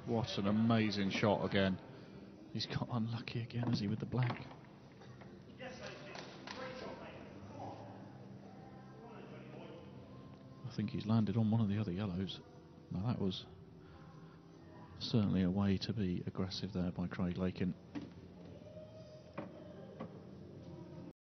What an amazing shot again. He's got unlucky again, has he, with the black? I think he's landed on one of the other yellows. Now that was certainly a way to be aggressive there by Craig Lakin.